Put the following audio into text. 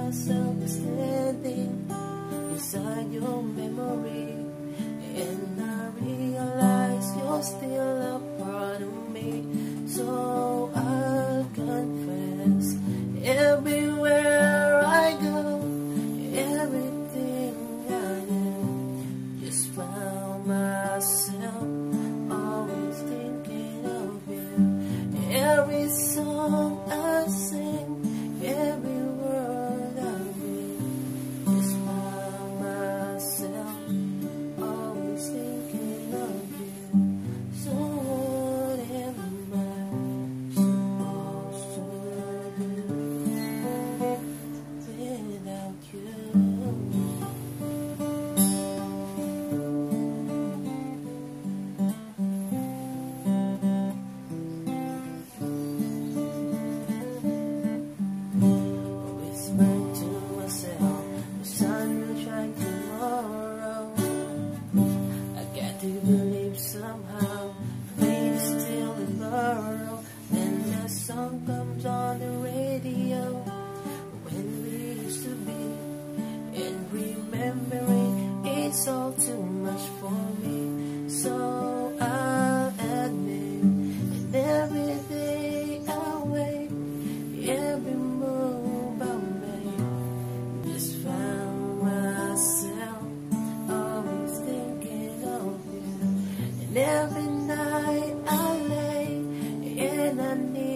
myself standing inside your memory, and I realize you're still a part of me. So I'll confess, everywhere I go, everything I do, just found myself always thinking of you. Every song I sing, every word I read, just found myself always thinking of you. So what am I supposed to do without you? To myself, the sun will shine tomorrow. I got to believe somehow fate is still tomorrow. Then that song comes on the radio, when we used to be, and remembering it's all too much for me. So I'll admit, and every day I wait, every move I make, just found myself always thinking of you. And every night I lay and I need